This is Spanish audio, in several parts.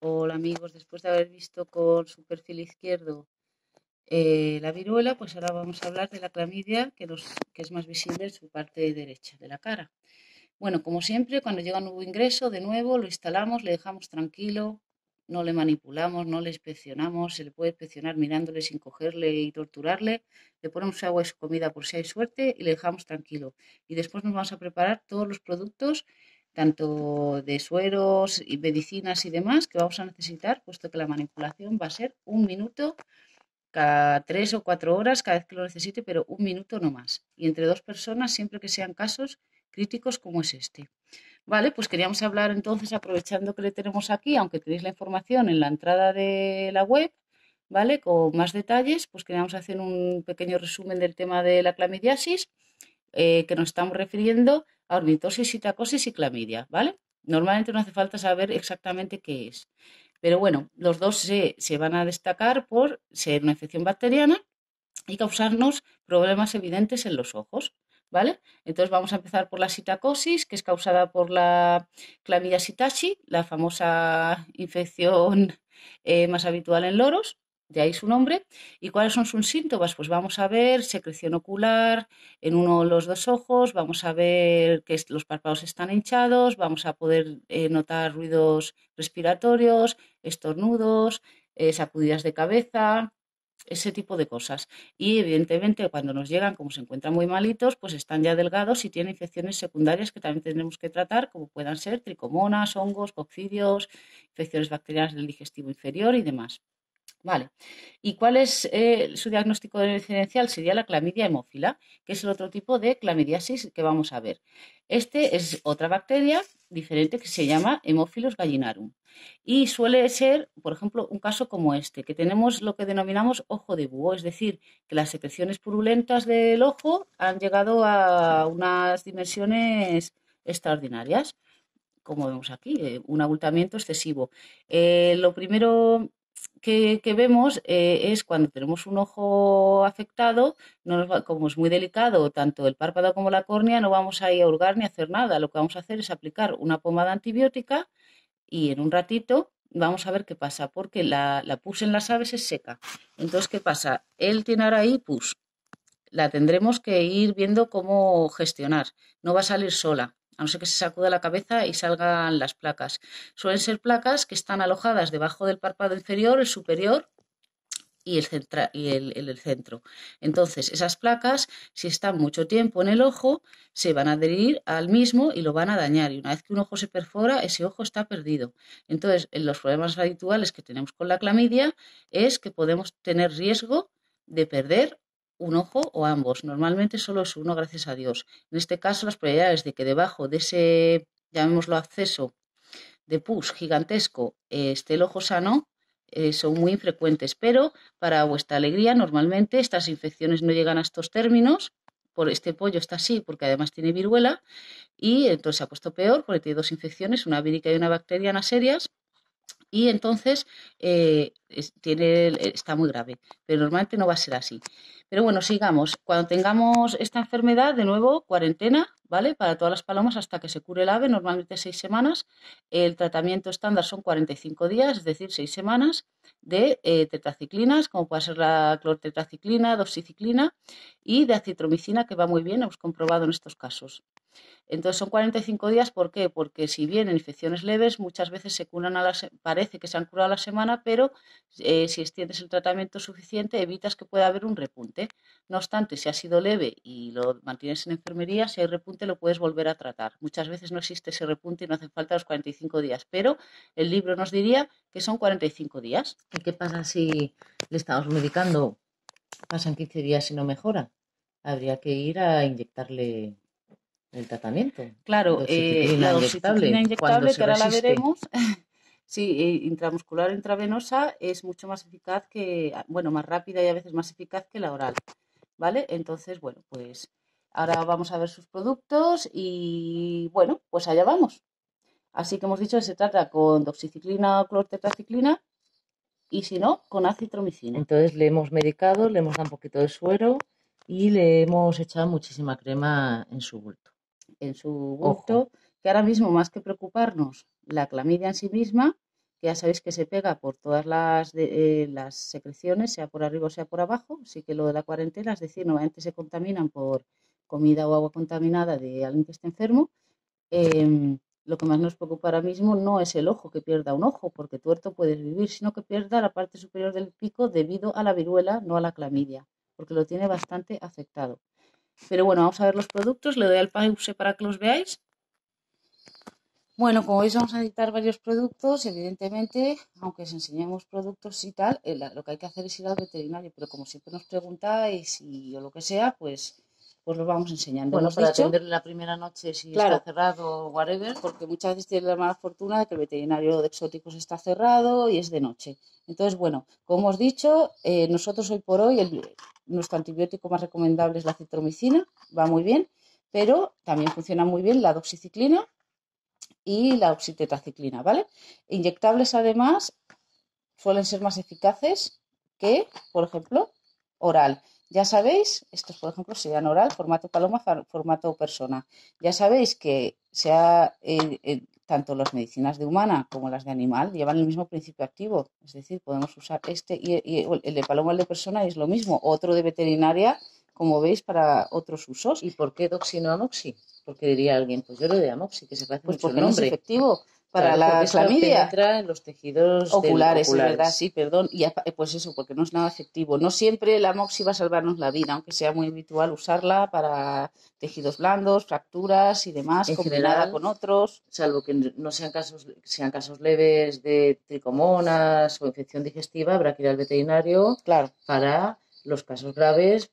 Hola amigos, después de haber visto con su perfil izquierdo la viruela, pues ahora vamos a hablar de la clamidia que es más visible en su parte derecha de la cara. Bueno, como siempre, cuando llega un nuevo ingreso, de nuevo lo instalamos, le dejamos tranquilo, no le manipulamos, no le inspeccionamos, se le puede inspeccionar mirándole sin cogerle y torturarle, le ponemos agua y su comida por si hay suerte y le dejamos tranquilo. Y después nos vamos a preparar todos los productos, tanto de sueros y medicinas y demás, que vamos a necesitar, puesto que la manipulación va a ser un minuto cada 3 o 4 horas, cada vez que lo necesite, pero un minuto no más. Y entre dos personas, siempre que sean casos críticos como es este. Vale, pues queríamos hablar entonces, aprovechando que le tenemos aquí, aunque tenéis la información en la entrada de la web, ¿vale? Con más detalles, pues queríamos hacer un pequeño resumen del tema de la clamidiasis, que nos estamos refiriendo a ornitosis, citacosis y clamidia, ¿vale? Normalmente no hace falta saber exactamente qué es. Pero bueno, los dos se van a destacar por ser una infección bacteriana y causarnos problemas evidentes en los ojos, ¿vale? Entonces vamos a empezar por la sitacosis, que es causada por la Clamidia psittaci, la famosa infección más habitual en loros, de ahí su nombre. ¿Y cuáles son sus síntomas? Pues vamos a ver secreción ocular en uno de los dos ojos, vamos a ver que los párpados están hinchados, vamos a poder notar ruidos respiratorios, estornudos, sacudidas de cabeza, ese tipo de cosas. Y evidentemente cuando nos llegan, como se encuentran muy malitos, pues están ya delgados y tienen infecciones secundarias que también tenemos que tratar, como puedan ser tricomonas, hongos, coccidios, infecciones bacterianas del digestivo inferior y demás. Vale. ¿Y cuál es su diagnóstico diferencial? Sería la clamidia hemófila, que es el otro tipo de clamidiasis que vamos a ver. Este es otra bacteria diferente que se llama Haemophilus gallinarum. Y suele ser, por ejemplo, un caso como este, que tenemos lo que denominamos ojo de búho, es decir, que las secreciones purulentas del ojo han llegado a unas dimensiones extraordinarias, como vemos aquí, un abultamiento excesivo. Lo primero que vemos es cuando tenemos un ojo afectado, como es muy delicado, tanto el párpado como la córnea, no vamos a ir a hurgar ni a hacer nada. Lo que vamos a hacer es aplicar una pomada antibiótica y en un ratito vamos a ver qué pasa, porque la pus en las aves es seca. Entonces, ¿qué pasa? Él tiene ahora ahí pus, la tendremos que ir viendo cómo gestionar. No va a salir sola, a no ser que se sacuda la cabeza y salgan las placas. Suelen ser placas que están alojadas debajo del párpado inferior, el superior y el centro. Entonces, esas placas, si están mucho tiempo en el ojo, se van a adherir al mismo y lo van a dañar. Y una vez que un ojo se perfora, ese ojo está perdido. Entonces, los problemas habituales que tenemos con la clamidia es que podemos tener riesgo de perder un ojo o ambos. Normalmente solo es uno, gracias a Dios. En este caso, las probabilidades de que debajo de ese, llamémoslo, acceso de pus gigantesco esté el ojo sano son muy infrecuentes, pero para vuestra alegría, normalmente estas infecciones no llegan a estos términos. Por este pollo está así, porque además tiene viruela, y entonces se ha puesto peor porque tiene dos infecciones, una vírica y una bacteriana serias, y entonces está muy grave, pero normalmente no va a ser así. Pero bueno, sigamos. Cuando tengamos esta enfermedad, de nuevo, cuarentena, ¿vale? Para todas las palomas hasta que se cure el ave, normalmente 6 semanas. El tratamiento estándar son 45 días, es decir, 6 semanas de tetraciclinas, como puede ser la clortetraciclina, doxiciclina y de acitromicina, que va muy bien, hemos comprobado en estos casos. Entonces son 45 días, ¿por qué? Porque si bien en infecciones leves muchas veces se curan parece que se han curado a la semana, pero si extiendes el tratamiento suficiente evitas que pueda haber un repunte. No obstante, si ha sido leve y lo mantienes en enfermería, si hay repunte lo puedes volver a tratar. Muchas veces no existe ese repunte y no hacen falta los 45 días, pero el libro nos diría que son 45 días. ¿Y qué pasa si le estamos medicando? Pasan 15 días y no mejora. Habría que ir a inyectarle el tratamiento. Claro, Doxiciclina la inyectable. doxiciclina Cuando inyectable, se que ahora la resiste. veremos, sí, intramuscular intravenosa es mucho más eficaz bueno, más rápida y a veces más eficaz que la oral, ¿vale? Entonces, bueno, pues ahora vamos a ver sus productos y bueno, pues allá vamos. Así que hemos dicho que se trata con doxiciclina o clortetraciclina y si no, con acitromicina. Entonces le hemos medicado, le hemos dado un poquito de suero y le hemos echado muchísima crema en su bulto. En su Ojo. bulto, que ahora mismo más que preocuparnos la clamidia en sí misma, que ya sabéis que se pega por todas las secreciones, sea por arriba o sea por abajo, así que lo de la cuarentena, es decir, normalmente se contaminan por comida o agua contaminada de alguien que esté enfermo. Lo que más nos preocupa ahora mismo no es el ojo, que pierda un ojo, porque tuerto puedes vivir, sino que pierda la parte superior del pico debido a la viruela, no a la clamidia, porque lo tiene bastante afectado. Pero bueno, vamos a ver los productos, le doy al pause para que los veáis. Bueno, como veis vamos a editar varios productos, evidentemente, aunque os enseñemos productos y tal, lo que hay que hacer es ir al veterinario, pero como siempre nos preguntáis o lo que sea, pues los vamos enseñando. Bueno, Hemos para dicho, atenderle la primera noche si claro, está cerrado o whatever. porque muchas veces tiene la mala fortuna de que el veterinario de exóticos está cerrado y es de noche. Entonces, bueno, como hemos dicho, nosotros hoy por hoy nuestro antibiótico más recomendable es la citromicina, va muy bien, pero también funciona muy bien la doxiciclina y la oxitetraciclina, ¿vale? Inyectables además suelen ser más eficaces que, por ejemplo, oral. Ya sabéis, estos por ejemplo serían oral, formato paloma, formato persona. Ya sabéis que tanto las medicinas de humana como las de animal llevan el mismo principio activo. Es decir, podemos usar y el de paloma, el de persona es lo mismo. Otro de veterinaria, como veis, para otros usos. ¿Y por qué doxi no amoxi? Porque diría alguien, pues yo lo de amoxi, que se parece Pues mucho el porque no es nombre. efectivo para Claro, la porque esto clamidia. penetra en los tejidos Oculares, es verdad, oculares. sí, perdón. Y pues eso, porque no es nada efectivo. No siempre la amoxi va a salvarnos la vida, aunque sea muy habitual usarla para tejidos blandos, fracturas y demás, En combinada general, con otros. salvo que no sean casos leves de tricomonas o infección digestiva, habrá que ir al veterinario. Claro. Para los casos graves,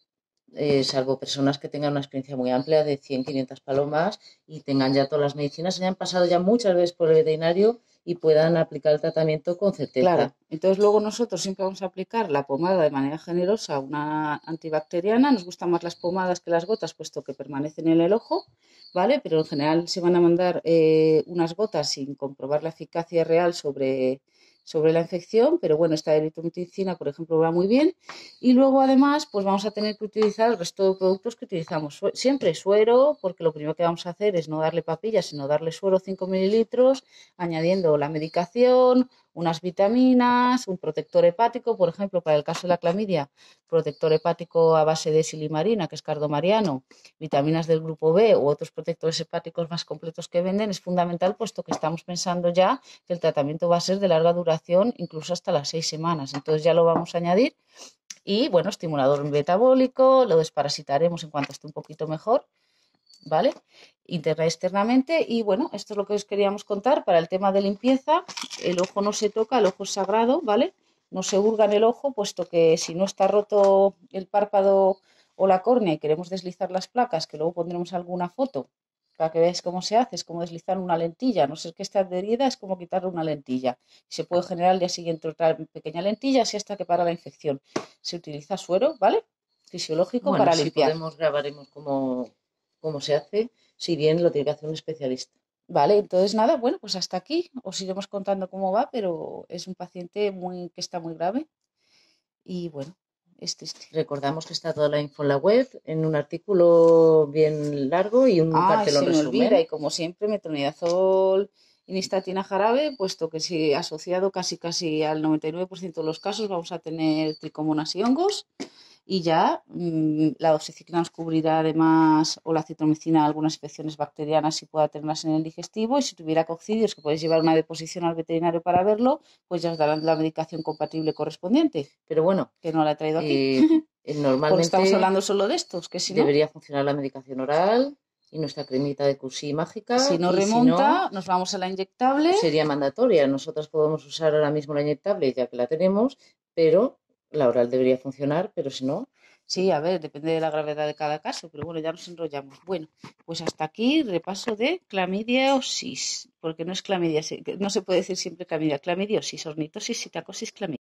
salvo personas que tengan una experiencia muy amplia de 100, 500 palomas y tengan ya todas las medicinas, hayan pasado ya muchas veces por el veterinario y puedan aplicar el tratamiento con certeza. Claro, entonces luego nosotros siempre vamos a aplicar la pomada de manera generosa, una antibacteriana. Nos gustan más las pomadas que las gotas, puesto que permanecen en el ojo, ¿vale? Pero en general se van a mandar unas gotas sin comprobar la eficacia real sobre la infección, pero bueno, esta eritromicina, por ejemplo, va muy bien. Y luego además, pues vamos a tener que utilizar el resto de productos que utilizamos. Siempre suero, porque lo primero que vamos a hacer es no darle papillas, sino darle suero 5 mililitros, añadiendo la medicación, unas vitaminas, un protector hepático, por ejemplo, para el caso de la clamidia, protector hepático a base de silimarina, que es cardomariano, vitaminas del grupo B u otros protectores hepáticos más completos que venden, es fundamental, puesto que estamos pensando ya que el tratamiento va a ser de larga duración, incluso hasta las 6 semanas. Entonces ya lo vamos a añadir. Y bueno, estimulador metabólico, lo desparasitaremos en cuanto esté un poquito mejor, ¿vale? Interna y externamente. Y bueno, esto es lo que os queríamos contar para el tema de limpieza. El ojo no se toca, el ojo es sagrado, ¿vale? No se hurga en el ojo, puesto que si no está roto el párpado o la córnea y queremos deslizar las placas, que luego pondremos alguna foto para que veáis cómo se hace, es como deslizar una lentilla, no sé que esté adherida, es como quitarle una lentilla. Se puede generar al día siguiente otra pequeña lentilla, así hasta que para la infección. Se utiliza suero, ¿vale? Fisiológico Bueno, para si limpiar. podemos, grabaremos cómo se hace, si bien lo tiene que hacer un especialista. Vale, entonces nada, bueno, pues hasta aquí os iremos contando cómo va, pero es un paciente que está muy grave y bueno, es triste. Recordamos que está toda la info en la web, en un artículo bien largo y un cartelón Se me olvida, resumen. y como siempre, metronidazol y nistatina jarabe, puesto que si asociado casi al 99% de los casos vamos a tener tricomonas y hongos. Y ya la doxiciclina nos cubrirá además, o la citromicina, algunas infecciones bacterianas si pueda tenerlas en el digestivo, y si tuviera coccidios, que podéis llevar una deposición al veterinario para verlo, pues ya os darán la medicación compatible correspondiente. Pero bueno, que no la he traído aquí. normalmente porque estamos hablando solo de estos, que si no, debería funcionar la medicación oral y nuestra cremita de Cursi mágica. si no y remonta, si no, nos vamos a la inyectable. Sería mandatoria. Nosotras podemos usar ahora mismo la inyectable ya que la tenemos, pero la oral debería funcionar, pero si no. Sí, a ver, depende de la gravedad de cada caso, pero bueno, ya nos enrollamos. Bueno, pues hasta aquí repaso de clamidiosis, porque no es clamidia, no se puede decir siempre clamidiosis, ornitosis, sitacosis, clamidia.